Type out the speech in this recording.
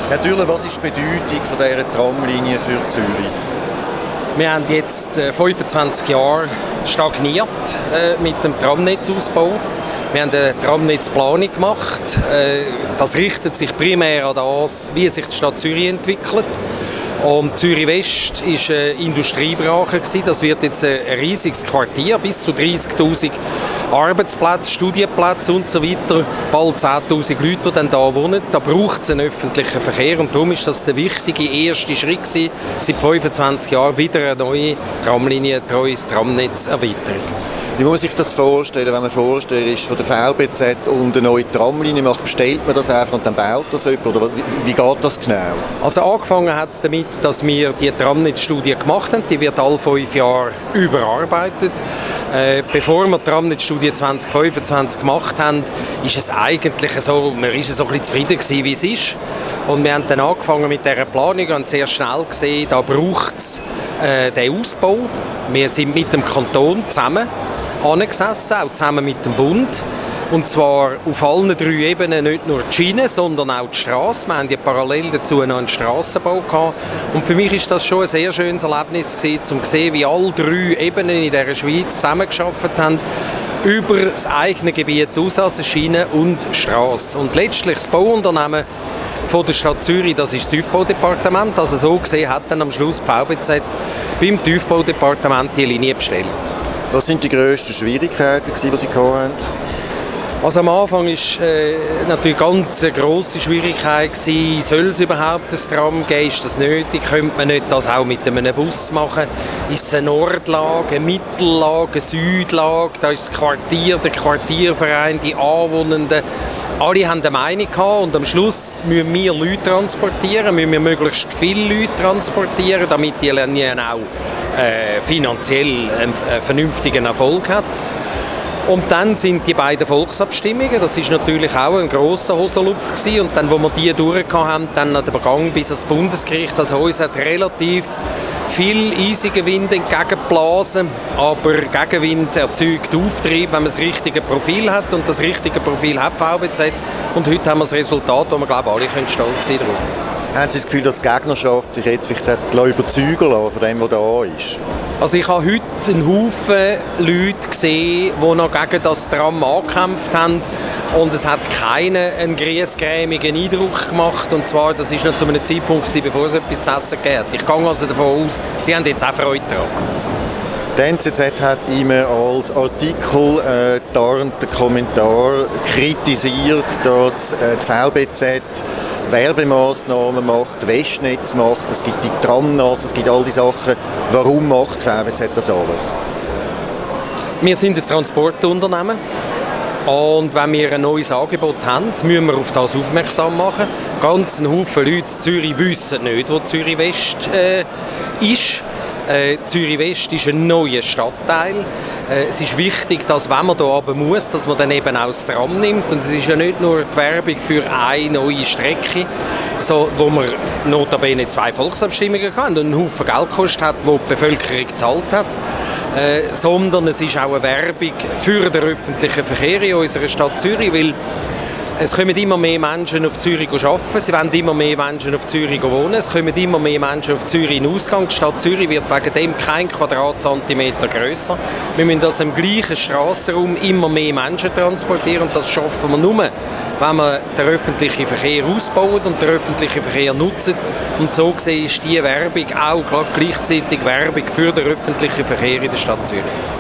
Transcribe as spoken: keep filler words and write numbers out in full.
Herr Türler, was ist die Bedeutung von dieser Tramlinie für Zürich? Wir haben jetzt äh, fünfundzwanzig Jahre stagniert äh, mit dem Tramnetzausbau. Wir haben eine Tramnetzplanung gemacht. Äh, das richtet sich primär an das, wie sich die Stadt Zürich entwickelt. Und Zürich-West war eine Industriebrache. Das wird jetzt ein riesiges Quartier, bis zu dreißigtausend Arbeitsplätze, Studienplätze und so weiter. Bald zehntausend Leute, die dann da wohnen. Da braucht es einen öffentlichen Verkehr. Und darum ist das der wichtige erste Schritt gewesen, seit fünfundzwanzig Jahren wieder eine neue Tramlinie, ein neues Tramnetz-Erweiterung. Wie muss man sich das vorstellen, wenn man Vorsteher ist von der V B Z und eine neue Tramlinie macht? Bestellt man das einfach und dann baut das jemand? Oder wie, wie geht das genau? Also angefangen hat es damit, dass wir die Tramnetzstudie gemacht haben. Die wird alle fünf Jahre überarbeitet. Äh, bevor wir die Tramnetzstudie zwanzig fünfundzwanzig gemacht haben, ist es eigentlich so, man war so ein bisschen zufrieden gewesen, wie es ist. Und wir haben dann angefangen mit dieser Planung und sehr schnell gesehen, da braucht es äh, den Ausbau. Wir sind mit dem Kanton zusammen angesessen, auch zusammen mit dem Bund. Und zwar auf allen drei Ebenen, nicht nur die Schiene, sondern auch die Straße. Wir haben ja parallel dazu noch einen Strassenbau gehabt. Und für mich ist das schon ein sehr schönes Erlebnis gewesen, um zu sehen, wie alle drei Ebenen in dieser Schweiz zusammengearbeitet haben, über das eigene Gebiet aus, also Schiene und Straße. Und letztlich das Bauunternehmen von der Stadt Zürich, das ist das Tiefbaudepartement. Also so gesehen hat dann am Schluss die V B Z beim Tiefbaudepartement die Linie bestellt. Was sind die grössten Schwierigkeiten, die Sie hatten? Also am Anfang war äh, natürlich ganz eine grosse Schwierigkeit gewesen, soll es überhaupt ein Tram geben, ist das nötig, könnte man nicht das auch mit einem Bus machen, ist es eine Nordlage, eine Mittellage, eine Südlage, da ist das Quartier, der Quartierverein, die Anwohnenden, alle haben eine Meinung gehabt und am Schluss müssen wir Leute transportieren, müssen wir möglichst viele Leute transportieren, damit die Linie auch äh, finanziell einen, einen vernünftigen Erfolg hat. Und dann sind die beiden Volksabstimmungen, das ist natürlich auch ein grosser Hosenlupf gewesen. Und dann, wo wir die durch haben, dann der Gang bis ans Bundesgericht. Also uns hat relativ viel eisiger Wind entgegengeblasen, aber Gegenwind erzeugt Auftrieb, wenn man das richtige Profil hat. Und das richtige Profil hat V B Z. Und heute haben wir das Resultat, wo wir, glaube ich, alle stolz sein können. Haben Sie das Gefühl, dass die Gegnerschaft sich jetzt vielleicht überzeugen lassen von dem, was da ist? Also ich habe heute einen Haufen Leute gesehen, die noch gegen das Tram angekämpft haben. Und es hat keinen einen griesgrämigen Eindruck gemacht. Und zwar, das war noch zu einem Zeitpunkt, bevor es etwas zu essen gab. Ich gehe also davon aus, Sie haben jetzt auch Freude daran. Die N Z Z hat ihm als Artikel äh, tarnten Kommentar kritisiert, dass äh, die V B Z Werbemaßnahmen macht, Westnetz macht, es gibt die Tramnas, es gibt all die Sachen. Warum macht die V B Z das alles? Wir sind ein Transportunternehmen und wenn wir ein neues Angebot haben, müssen wir auf das aufmerksam machen. Ganz ein Haufen Leute in Zürich wissen nicht, wo Zürich-West äh, ist. Äh, Zürich-West ist ein neuer Stadtteil. Äh, es ist wichtig, dass, wenn man hier runter muss, dass man dann eben auch das Tram nimmt. Und es ist ja nicht nur die Werbung für eine neue Strecke, so, wo wir notabene zwei Volksabstimmungen hatten und einen Haufen Geld gekostet hat, die die Bevölkerung gezahlt hat. Äh, sondern es ist auch eine Werbung für den öffentlichen Verkehr in unserer Stadt Zürich, weil es kommen immer mehr Menschen auf Zürich arbeiten, sie wollen immer mehr Menschen auf Zürich wohnen, es kommen immer mehr Menschen auf Zürich in Ausgang. Die Stadt Zürich wird wegen dem kein Quadratzentimeter grösser. Wir müssen also im gleichen Strassenraum immer mehr Menschen transportieren und das schaffen wir nur, wenn wir den öffentlichen Verkehr ausbauen und den öffentlichen Verkehr nutzen. Und so gesehen ist diese Werbung auch gleichzeitig Werbung für den öffentlichen Verkehr in der Stadt Zürich.